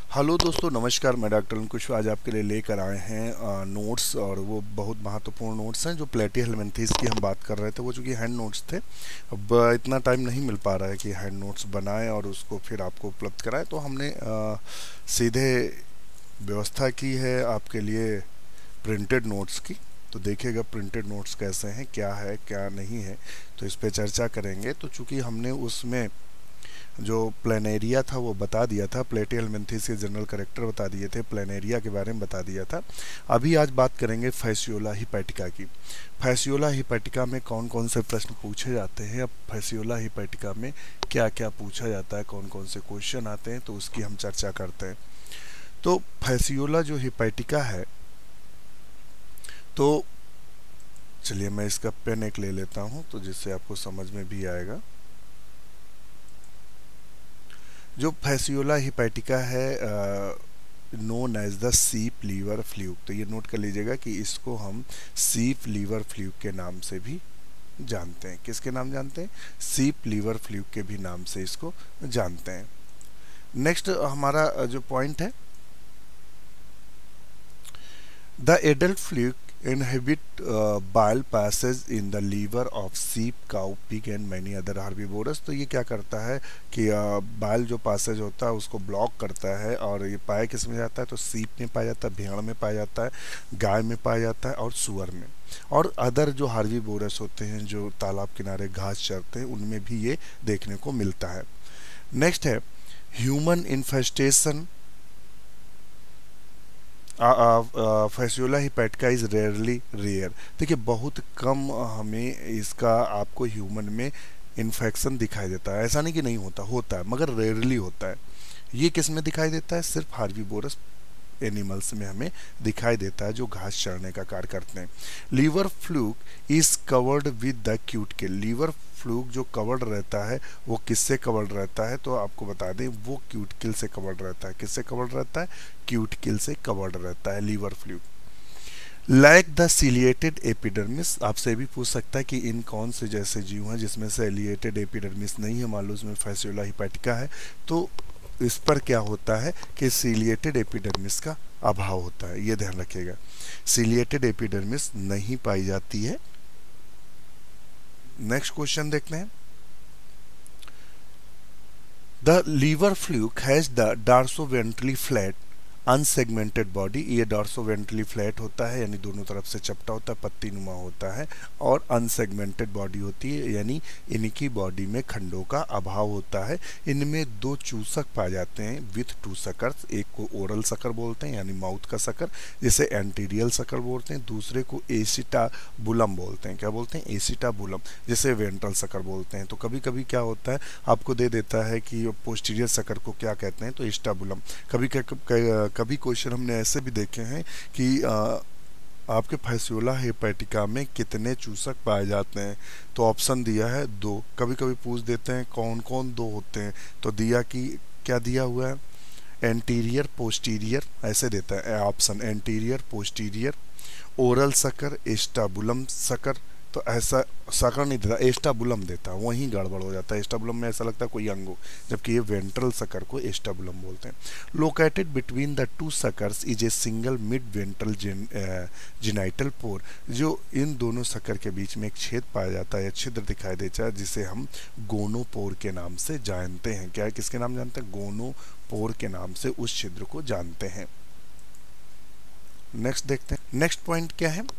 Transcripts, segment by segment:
Hello दोस्तों, नमस्कार। मैं डॉक्टर अंकुश आज आपके लिए लेकर आए हैं नोट्स, और वो बहुत महत्वपूर्ण नोट्स हैं जो प्लेटीहेल्मिन्थेस की हम बात कर रहे थे। वो चूँकि हैंड नोट्स थे, अब इतना टाइम नहीं मिल पा रहा है कि हैंड नोट्स बनाएं और उसको फिर आपको उपलब्ध कराएं, तो हमने सीधे व्यवस्था की है आपके लिए प्रिंटेड नोट्स की। तो देखिएगा प्रिंटेड नोट्स कैसे हैं, क्या है क्या नहीं है, तो इस पर चर्चा करेंगे। तो चूँकि हमने उसमें जो प्लेनेरिया था वो बता दिया था, प्लेटीहेल्मिन्थेस के जनरल कैरेक्टर बता दिए थे, प्लेनेरिया के बारे में बता दिया था। अभी आज बात करेंगे फैसियोला हिपैटिका की। फैसियोला हिपैटिका में कौन कौन से प्रश्न पूछे जाते हैं, अब फैसियोला हिपैटिका में क्या क्या पूछा जाता है, कौन कौन से क्वेश्चन आते हैं, तो उसकी हम चर्चा करते हैं। तो फैसियोला जो हिपैटिका है, तो चलिए मैं इसका पेन एक ले लेता हूँ तो जिससे आपको समझ में भी आएगा। जो फैसियोला हिपैटिका है known as the sheep liver fluke, तो ये नोट कर लीजिएगा कि इसको हम सीप लीवर फ्लूक के नाम से भी जानते हैं। किसके नाम जानते हैं? सीप लीवर फ्लूक के भी नाम से इसको जानते हैं। नेक्स्ट हमारा जो पॉइंट है, the adult fluke inhibit bile passage in the liver of sheep, cow, pig and many other herbivores। तो ये क्या करता है कि बाइल जो पासेज होता है उसको ब्लॉक करता है, और ये पाया किस में जाता है? तो सीप में पाया जाता है, भेड़ में पाया जाता है, गाय में पाया जाता है और सुअर में। और अदर जो हार्बीवोरस होते हैं जो तालाब किनारे घास चरते हैं उनमें भी ये देखने को मिलता है। नेक्स्ट है human infestation. Fasciola hepatica is rarely rare. देखिए बहुत कम हमें इसका आपको ह्यूमन में इन्फेक्शन दिखाई देता है। ऐसा नहीं कि नहीं होता, होता है मगर रेयरली होता है। ये किस में दिखाई देता है? सिर्फ हार्बीवोरस एनिमल्स में हमें दिखाई देता है जो घास चरने का कार्य करते हैं। Liver fluke is covered with the cuticle. Liver fluke जो कवर्ड रहता है वो किससे कवर्ड रहता है? तो आपको बता दें वो क्यूटिकल से कवर्ड रहता है। किससे कवर्ड रहता है? क्यूटिकल से कवर्ड रहता है liver fluke. Like the ciliated epidermis, आपसे भी पूछ सकता है कि इन कौन से जैसे जीव हैं जिसमें से एलिएटेड एपिडर्मिस नहीं है। मान लो उसमें फैसियोला हिपैटिका है, तो इस पर क्या होता है कि सिलिएटेड एपिडर्मिस का अभाव होता है। ये ध्यान रखिएगा, सिलिएटेड एपिडर्मिस नहीं पाई जाती है। नेक्स्ट क्वेश्चन देखते हैं। The liver fluke has the dorsoventrally flat unsegmented body. ये डॉर्सोवेंट्रली फ्लैट होता है यानी दोनों तरफ से चपटा होता है, पत्ती नुमा होता है, और अनसेगमेंटेड बॉडी होती है यानी इनकी बॉडी में खंडों का अभाव होता है। इनमें दो चूसक पाए जाते हैं विथ टू सकर्स। एक को ओरल सकर बोलते हैं यानी माउथ का सकर, जिसे एंटीरियल सकर बोलते हैं। दूसरे को एसिटाबुलम बोलते हैं। क्या बोलते हैं? एसिटाबुलम, जिसे वेंट्रल सकर बोलते हैं। तो कभी कभी क्या होता है आपको दे देता है कि पोस्टीरियर सकर को क्या कहते हैं, तो एसिटाबुलम। कभी क्वेश्चन हमने ऐसे भी देखे हैं कि आपके फैसियोला हिपैटिका में कितने चूसक पाए जाते हैं, तो ऑप्शन दिया है 2। कभी कभी पूछ देते हैं कौन कौन 2 होते हैं, तो दिया कि क्या दिया हुआ है? एंटीरियर पोस्टीरियर, ऐसे देता है option, anterior posterior, oral sucker, acetabulum sucker. तो ऐसा सकर नहीं देता, एस्टाबुलम देता है, वहीं गड़बड़ हो जाता है। एस्टाबुलम में ऐसा लगता है कोई अंग हो, जबकि ये वेंट्रल सकर को एस्टाबुलम बोलते हैं। Located between the two suckers is a single mid ventral genital pore. जो इन दोनों सकर के बीच में एक छेद पाया जाता है, छिद्र दिखाई देता है, जिसे हम गोनोपोर के नाम से जानते हैं। क्या किसके नाम जानते हैं? गोनोपोर के नाम से उस छिद्र को जानते हैं। नेक्स्ट देखते हैं। नेक्स्ट पॉइंट क्या है?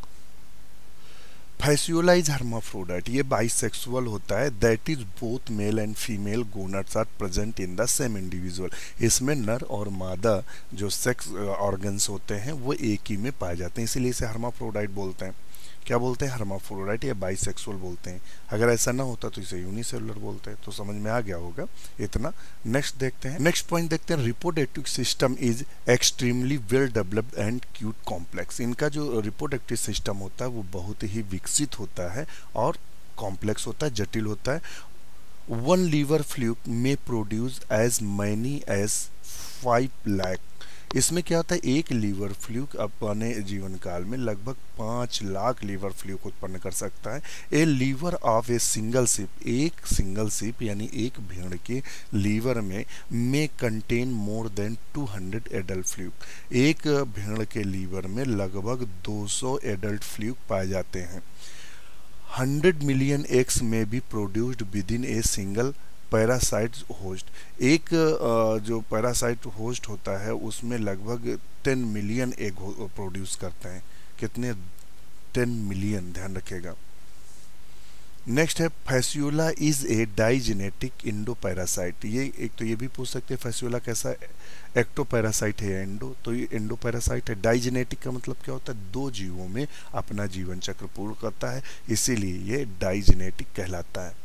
Fasciola is hermaphrodite. ये बाइसेक्सुअल होता है। That is both male and female gonads are present in the same individual. इसमें नर और मादा जो सेक्स ऑर्गन्स होते हैं वो एक ही में पाए जाते हैं, इसीलिए इसे हर्माफ्रोडाइट बोलते हैं। क्या बोलते हैं? हर्माफ्रोडाइट या बाइसेक्सुअल बोलते हैं। अगर ऐसा ना होता तो इसे यूनिसेलुलर बोलते हैं। तो समझ में आ गया होगा इतना। नेक्स्ट देखते हैं। नेक्स्ट पॉइंट देखते हैं। Reproductive system is extremely well developed and quite complex. इनका जो रिप्रोडक्टिव सिस्टम होता है वो बहुत ही विकसित होता है और कॉम्प्लेक्स होता है, जटिल होता है। वन लीवर फ्लूक में produce as many as 5 lakh इसमें क्या होता है, एक लीवर फ्लूक अपने जीवन काल में लगभग 5 लाख लीवर फ्लूक उत्पन्न कर सकता है। A liver of a single sheep, एक सिंगल शिप यानी एक भेड़ के लीवर में contain more than 200 adult fluke. एक भेड़ के लीवर में लगभग 200 एडल्ट फ्लूक पाए जाते हैं। 100 मिलियन एग्स में be produced within a single parasite host. एक जो पैरासाइट होस्ट होता है उसमें लगभग 10 मिलियन एग प्रोड्यूस करते हैं। कितने? 10 मिलियन, ध्यान रखिएगा। नेक्स्ट है Fasciola is a digenetic endoparasite. ये एक तो ये भी पूछ सकते हैं फैसियोला कैसा एक्टो पैरासाइट है या इंडो, तो ये इंडो पैरासाइट है। डाइजेनेटिक का मतलब क्या होता है, 2 जीवों में अपना जीवन चक्र पूर्ण करता है, इसीलिए ये डाइजेनेटिक कहलाता है।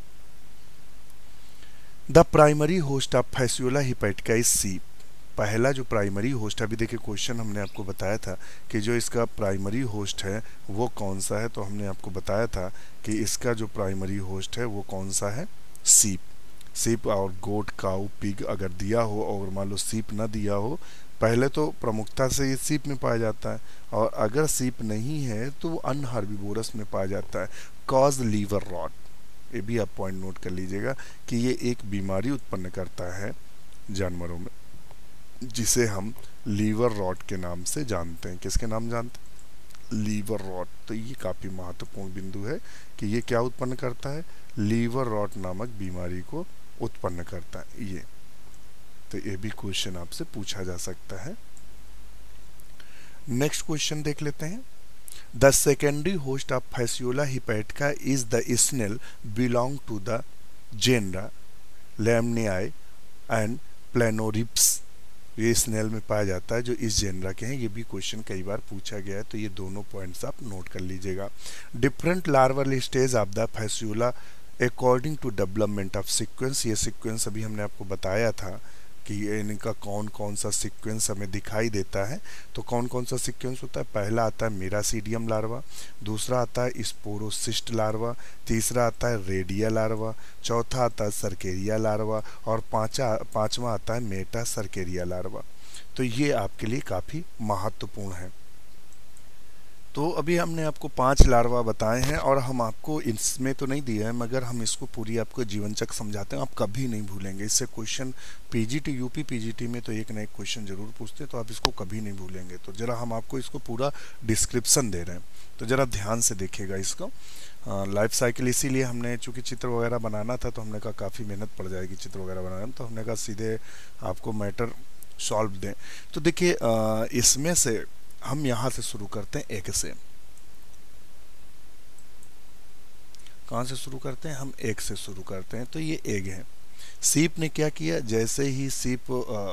The primary host of Fasciola hepatica is sheep. पहला जो प्राइमरी होस्ट, अभी देखिए क्वेश्चन हमने आपको बताया था कि जो इसका प्राइमरी होस्ट है वो कौन सा है, तो हमने आपको बताया था कि इसका जो प्राइमरी होस्ट है वो कौन सा है, सीप। सीप और गोट, काऊ, पिग अगर दिया हो और मान लो सीप ना दिया हो, पहले तो प्रमुखता से ये सीप में पाया जाता है, और अगर सीप नहीं है तो वो अन्य हर्बीवोरस में पाया जाता है। कॉज लीवर रॉट, ये भी आप पॉइंट नोट कर लीजिएगा कि ये एक बीमारी उत्पन्न करता है जानवरों में, जिसे हम लीवर रॉट के नाम से जानते हैं। किसके नाम जानते हैं? Liver rot. तो ये काफ़ी महत्वपूर्ण बिंदु है कि ये क्या उत्पन्न करता है, लीवर रॉट नामक बीमारी को उत्पन्न करता है ये। तो ये भी क्वेश्चन आपसे पूछा जा सकता है। नेक्स्ट क्वेश्चन देख लेते हैं। The secondary host of Fasciola hepatica is the snail belong to the genera Lamniae and Planoryps। ये स्नेल में पाया जाता है जो इस जेनरा के हैं। ये भी क्वेश्चन कई बार पूछा गया है, तो ये दोनों पॉइंट्स आप नोट कर लीजिएगा। Different larval stage of the Fasciola according to development of sequence. ये सीक्वेंस अभी हमने आपको बताया था कि इनका कौन कौन सा सीक्वेंस हमें दिखाई देता है। तो कौन कौन सा सीक्वेंस होता है, पहला आता है मेरासीडियम लार्वा, दूसरा आता है स्पोरोसिस्ट लार्वा, तीसरा आता है रेडिया लार्वा, चौथा आता है सर्केरिया लार्वा, और पांचवा आता है मेटा सर्केरिया लार्वा। तो ये आपके लिए काफ़ी महत्वपूर्ण है। तो अभी हमने आपको 5 लार्वा बताए हैं, और हम आपको इसमें तो नहीं दिए हैं, मगर हम इसको पूरी आपको जीवन चक्र समझाते हैं, आप कभी नहीं भूलेंगे। इससे क्वेश्चन पीजीटी, यूपी पीजीटी में तो एक ना एक क्वेश्चन जरूर पूछते हैं, तो आप इसको कभी नहीं भूलेंगे। तो जरा हम आपको इसको पूरा डिस्क्रिप्शन दे रहे हैं, तो जरा ध्यान से देखिएगा इसको। लाइफ साइकिल इसीलिए हमने, चूँकि चित्र वगैरह बनाना था तो हमने कहा काफ़ी मेहनत पड़ जाएगी चित्र वगैरह बनाने में, तो हमने कहा सीधे आपको मैटर सॉल्व दें। तो देखिए इसमें से हम यहाँ से शुरू करते हैं, एग से। कहाँ से शुरू करते हैं हम? एग से शुरू करते हैं। तो ये एग है। सीप ने क्या किया, जैसे ही सीप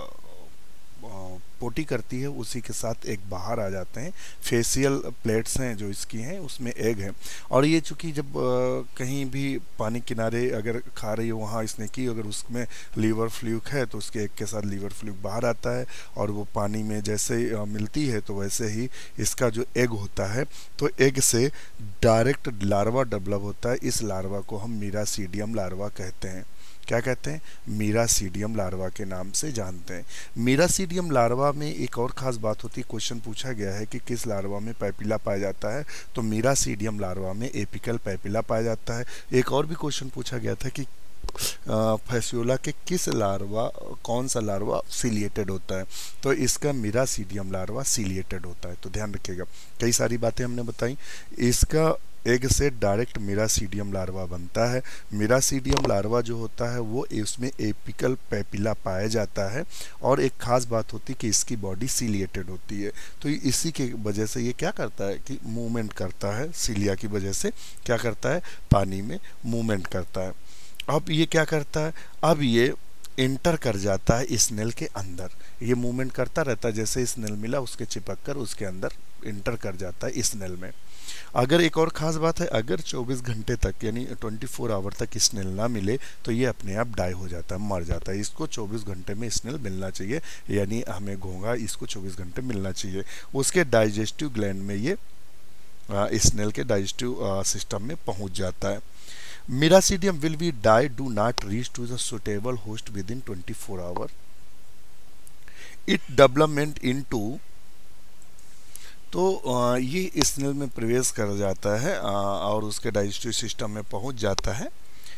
पोटी करती है उसी के साथ एग बाहर आ जाते हैं। फेशियल प्लेट्स हैं जो इसकी हैं, उसमें एग है। और ये चूँकि जब कहीं भी पानी किनारे अगर खा रही है वहाँ इसने की, अगर उसमें लीवर फ्लूक है तो उसके एग के साथ लीवर फ्लूक बाहर आता है, और वो पानी में जैसे मिलती है तो वैसे ही इसका जो एग होता है, तो एग से डायरेक्ट लार्वा डेवलप होता है। इस लार्वा को हम मीरासीडियम लार्वा कहते हैं। क्या कहते हैं? मीरासीडियम लार्वा के नाम से जानते हैं। मीरासीडियम लार्वा में एक और ख़ास बात होती है, क्वेश्चन पूछा गया है कि किस लार्वा में पैपिला पाया जाता है, तो मीरासीडियम लार्वा में एपिकल पैपिला पाया जाता है। एक और भी क्वेश्चन पूछा गया था कि फैसियोला के किस लार्वा, कौन सा लार्वा सिलिएटेड होता है, तो इसका मीरासीडियम लार्वा सिलिएटेड होता है। तो ध्यान रखिएगा, कई सारी बातें हमने बताई। इसका एग से डायरेक्ट मीरासीडियम लार्वा बनता है। मीरासीडियम लार्वा जो होता है वो इसमें एपिकल पैपिला पाया जाता है, और एक खास बात होती है कि इसकी बॉडी सिलिएटेड होती है। तो इसी के वजह से ये क्या करता है कि मूवमेंट करता है, सिलिया की वजह से क्या करता है, पानी में मूवमेंट करता है। अब ये क्या करता है, अब ये इंटर कर जाता है स्नेल के अंदर। ये मूवमेंट करता रहता है, जैसे स्नेल मिला उसके चिपक कर उसके अंदर इंटर कर जाता है स्नेल में। अगर एक और ख़ास बात है, अगर 24 घंटे तक यानी 24 आवर तक स्नेल ना मिले तो ये अपने आप डाई हो जाता है, मर जाता है। इसको 24 घंटे में स्नेल मिलना चाहिए, यानी हमें घोंघा इसको 24 घंटे मिलना चाहिए। उसके डाइजेस्टिव ग्लैंड में ये स्नेल के डाइजेस्टिव सिस्टम में पहुंच जाता है। Miracidium will be die do not reach to the suitable host within 24 hours। It development into, तो ये स्नेल में प्रवेश कर जाता है और उसके डाइजेस्टिव सिस्टम में पहुंच जाता है।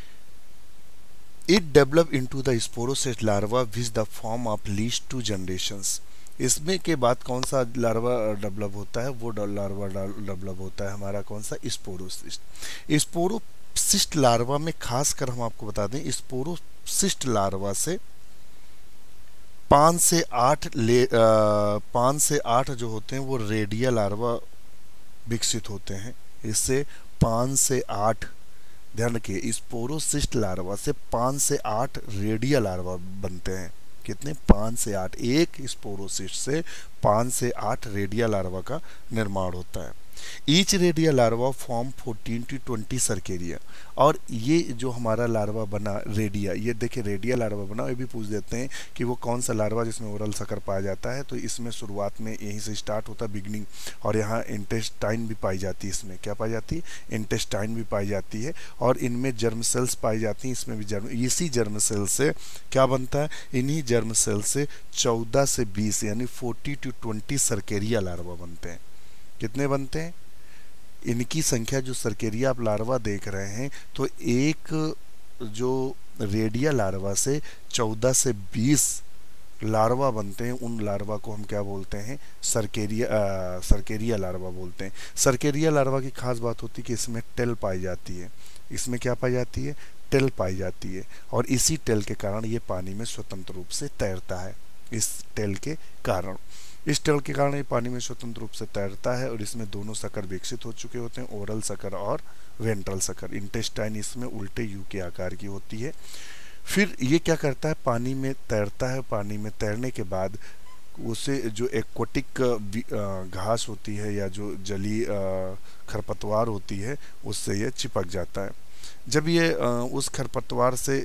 It develop into the sporocyst larva which the form of least two generations. इसमें के बाद कौन सा लार्वा डेवलप होता है, वो लार्वा डेवलप होता है हमारा कौन सा, स्पोरोसिस्ट। स्पोरोसिस्ट लार्वा में खासकर हम आपको बता दें, स्पोरोसिस्ट लार्वा से 5 से 8 जो होते हैं वो रेडिया लार्वा विकसित होते हैं। इससे 5 से 8, ध्यान रखिए, स्पोरोसिस्ट लार्वा से 5 से 8 रेडिया लार्वा बनते हैं। कितने, 5 से 8। एक स्पोरोसिस्ट से 5 से 8 रेडिया लार्वा का निर्माण होता है। Each redia larva form 14 to 20 cercaria. और ये जो हमारा लार्वा बना रेडिया, ये देखिए रेडिया लार्वा बना, ये भी पूछ देते हैं कि वो कौन सा लार्वा जिसमें ओरल शक्कर पाया जाता है। तो इसमें शुरुआत में यहीं से स्टार्ट होता है, बिगनिंग, और यहाँ इंटेस्टाइन भी पाई जाती है। इसमें क्या पाई जाती है, इंटेस्टाइन भी पाई जाती है, और इनमें जर्म सेल्स पाई जाती हैं। इसमें भी जर्म, इसी जर्म सेल से क्या बनता है, इन्हीं जर्म सेल से 14 से 20 यानी 40 to 20 सर्केरिया लार्वा बनते हैं। कितने बनते हैं, इनकी संख्या, जो सर्केरिया आप लार्वा देख रहे हैं, तो एक जो रेडिया लार्वा से 14 से 20 लार्वा बनते हैं, उन लार्वा को हम क्या बोलते हैं, सर्केरिया लार्वा बोलते हैं। सर्केरिया लार्वा की खास बात होती है कि इसमें टेल पाई जाती है। इसमें क्या पाई जाती है, टेल पाई जाती है, और इसी टेल के कारण ये पानी में स्वतंत्र रूप से तैरता है। इस टेल के कारण ये पानी में स्वतंत्र रूप से तैरता है, और इसमें दोनों शक्कर विकसित हो चुके होते हैं, ओरल शक्कर और वेंट्रल शक्कर। इंटेस्टाइन इसमें उल्टे यू के आकार की होती है। फिर ये क्या करता है, पानी में तैरता है। पानी में तैरने के बाद उसे जो एक्वाटिक घास होती है या जो जली खरपतवार होती है, उससे ये चिपक जाता है। जब ये उस खरपतवार से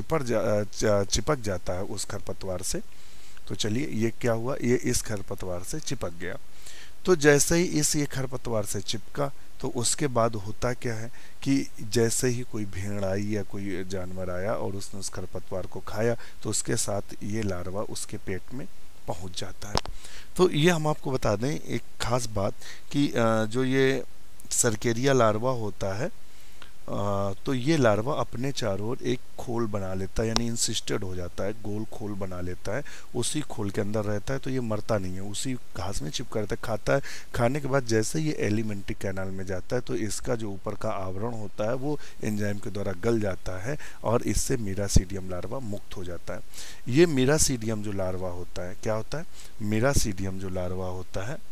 चिपक जाता है उस खरपतवार से, तो चलिए ये क्या हुआ, ये इस खरपतवार से चिपक गया। तो जैसे ही ये खरपतवार से चिपका, तो उसके बाद होता क्या है कि जैसे ही कोई भेड़ आई या कोई जानवर आया और उसने उस खरपतवार को खाया, तो उसके साथ ये लार्वा उसके पेट में पहुंच जाता है। तो ये हम आपको बता दें एक खास बात कि जो ये सर्केरिया लार्वा होता है, तो ये लार्वा अपने चारों ओर एक खोल बना लेता है, यानी इंसिस्टेड हो जाता है, गोल खोल बना लेता है, उसी खोल के अंदर रहता है। तो ये मरता नहीं है, उसी घास में चिपका रहता है, खाता है। खाने के बाद जैसे ये एलिमेंट्री कैनाल में जाता है, तो इसका जो ऊपर का आवरण होता है वो एंजाइम के द्वारा गल जाता है, और इससे मीरासीडियम लार्वा मुक्त हो जाता है। ये मीरासीडियम जो लार्वा होता है, क्या होता है, मीरासीडियम जो लार्वा होता है,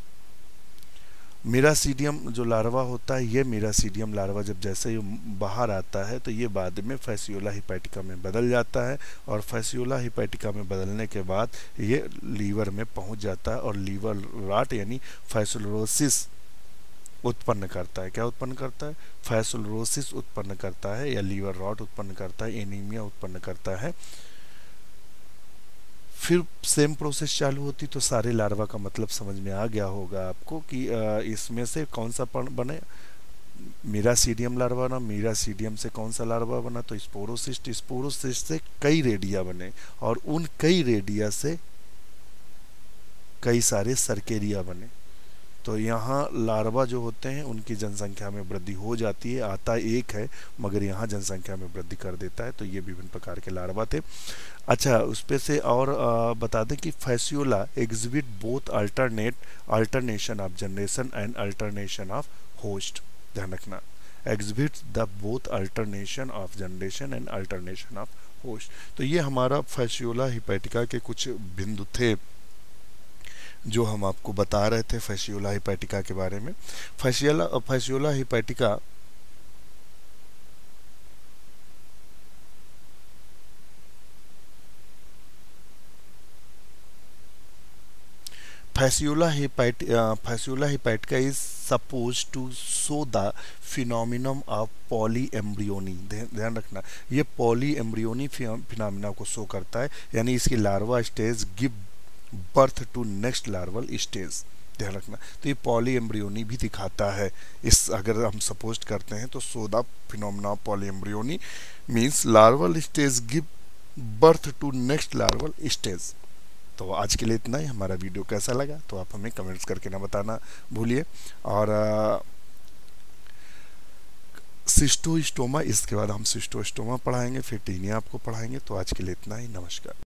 मीरासीडियम जो लार्वा होता है, ये मीरासीडियम लार्वा जब जैसे ही बाहर आता है, तो ये बाद में फैसियोला हिपैटिका में बदल जाता है, और फैसियोला हिपैटिका में बदलने के बाद ये लीवर में पहुंच जाता है, और लीवर रॉट यानी फैसुलोसिस उत्पन्न करता है। क्या उत्पन्न करता है, फैसुलोसिस उत्पन्न करता है, या लीवर रॉट उत्पन्न करता है, एनीमिया उत्पन्न करता है। फिर सेम प्रोसेस चालू होती, तो सारे लार्वा का मतलब समझ में आ गया होगा आपको कि इसमें से कौन सा बने, मीरासीडियम लार्वा ना, मीरासीडियम से कौन सा लार्वा बना, तो स्पोरोसिस्ट, स्पोरोसिस्ट से कई रेडिया बने, और उन कई रेडिया से कई सारे सर्केरिया बने। तो यहाँ लार्वा जो होते हैं उनकी जनसंख्या में वृद्धि हो जाती है, आता एक है मगर यहाँ जनसंख्या में वृद्धि कर देता है। तो ये विभिन्न प्रकार के लार्वा थे। अच्छा, उस पे से और बता दें कि Fasciola exhibit both alternation of generation and alternation of host. ध्यान रखना, exhibit the both alternation of generation and alternation of host. तो ये हमारा फैसियोला हिपैटिका के कुछ बिंदु थे जो हम आपको बता रहे थे फैसियोला हिपैटिका के बारे में। Fasciola hepatica Fasciola hepatica is supposed to show the phenomenon of polyembryony। ध्यान रखना, ये polyembryony फिनोमिना को शो करता है, यानी इसकी larva stage give birth to next larval stage. ध्यान रखना, तो ये पॉलीएम्ब्रियोनी भी दिखाता है। इस अगर हम सपोज करते हैं तो so the phenomena of polyembryony means larval stage give birth to next larval stage. तो आज के लिए इतना ही। हमारा वीडियो कैसा लगा तो आप हमें कमेंट्स करके ना बताना भूलिए। और सिस्टोस्टोमा, इसके बाद हम सिस्टोस्टोमा पढ़ाएंगे, फिर टीनिया आपको पढ़ाएंगे। तो आज के लिए इतना ही, नमस्कार।